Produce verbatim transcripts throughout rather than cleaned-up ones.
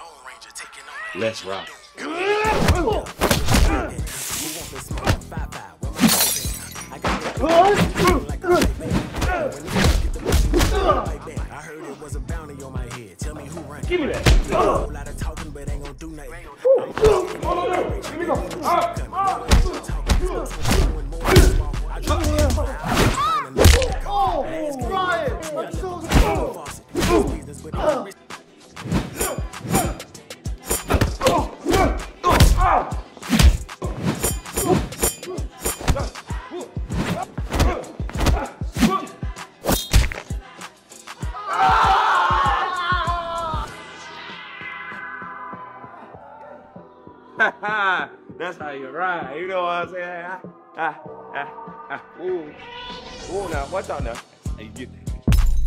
Let's rock. I heard it was a bounty on my head. Tell me who ran. Give me that. A whole lot of talking, but ain't gonna do nothing. Let me go. Oh, Brian! I'm so sorry. That's how you ride. You know what I'm saying? Ah, ah, ah, ah. Ooh. Ooh, now, watch out now. How you get that?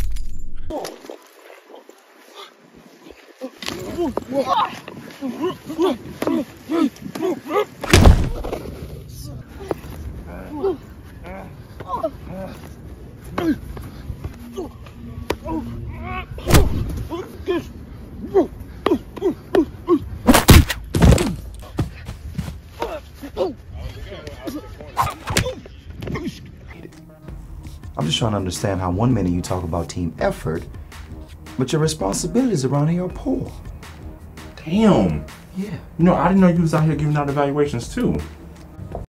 I'm just trying to understand how one minute you talk about team effort, but your responsibilities around here are poor. Damn. Yeah. You know, I didn't know you was out here giving out evaluations too.